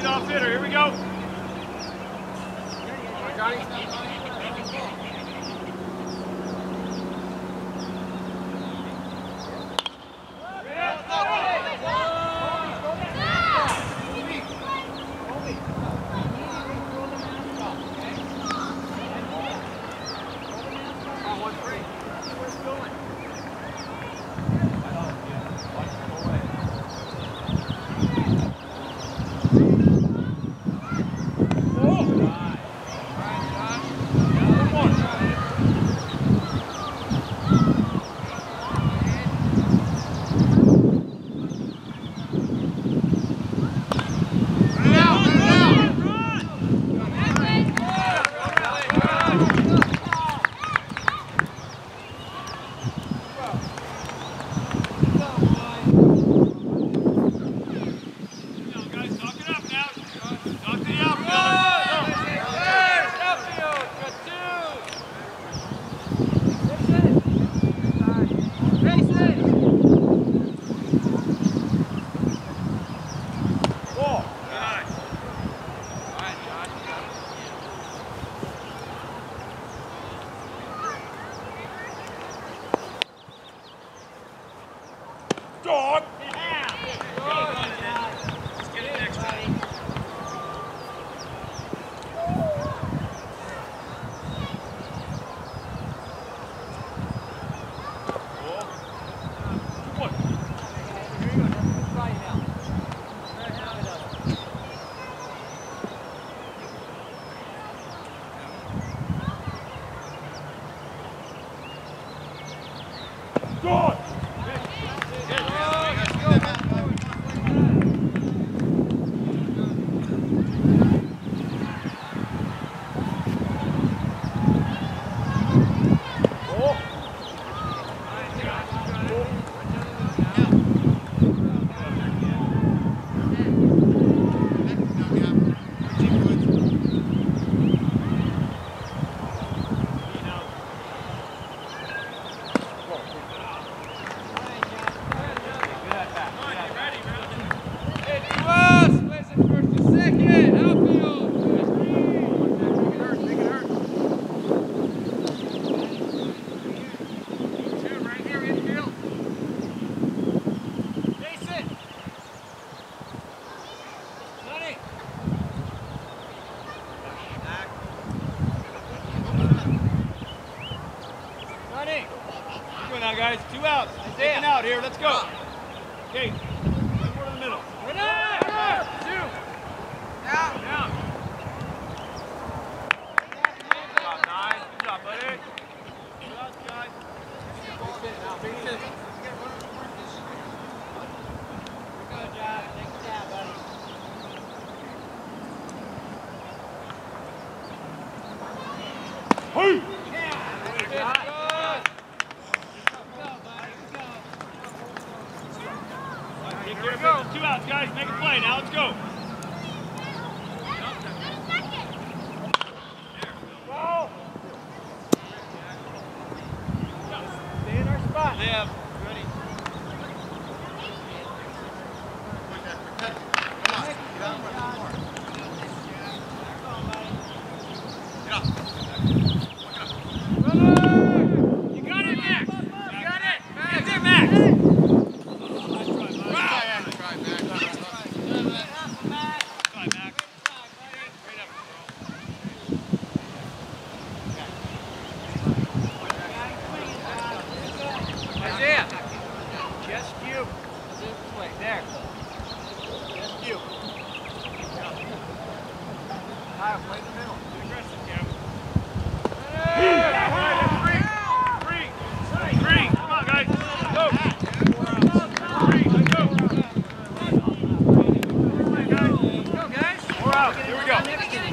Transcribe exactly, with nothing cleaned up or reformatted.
Leadoff hitter, here we go. Johnny. Dog! Dog! Now, guys, two outs. Taking out here. Let's go. Okay, one more in the middle. Two. Down. Down. Good job, nine. Good job, buddy. Two outs, guys. Good job. Take a stab, buddy. Hey! Here we go. Two outs, guys. Make a play. Now let's go. Ball. Stay in our spot. Liv. Ready. Come on. Get out more. Get up. You got it, Max. You got it. That's it, Max. Isaiah, just you. This way, there. Just you. Kyle, play the middle. Be aggressive, Cam. Three, three, three. Come on, guys. Go. Three, let's go. Come on, guys. Go, guys. Four out. Here we go.